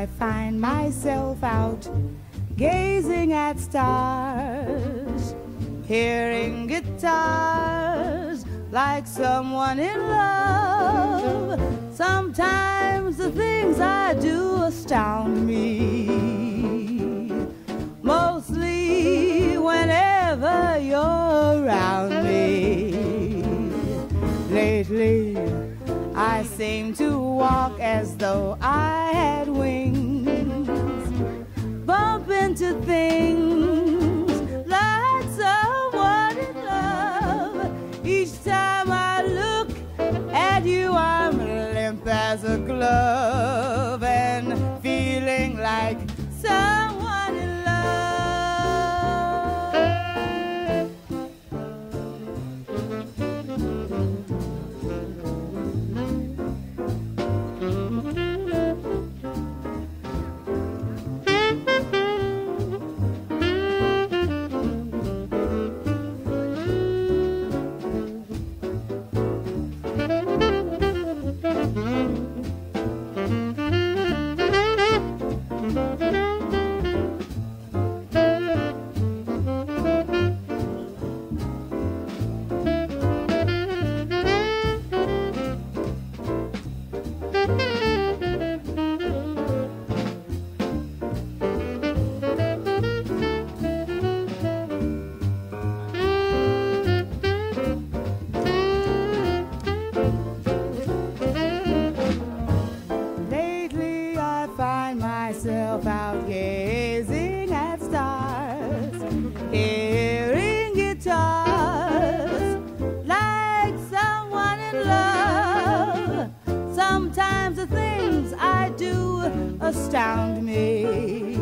I find myself out gazing at stars, hearing guitars like someone in love. Sometimes the things I do astound me, mostly whenever you're around me. Lately I seem to walk as though I had wings, bump into things like someone in love. Each time I look at you, I'm limp as a glove and feeling like someone in out gazing at stars, hearing guitars like someone in love. Sometimes the things I do astound me,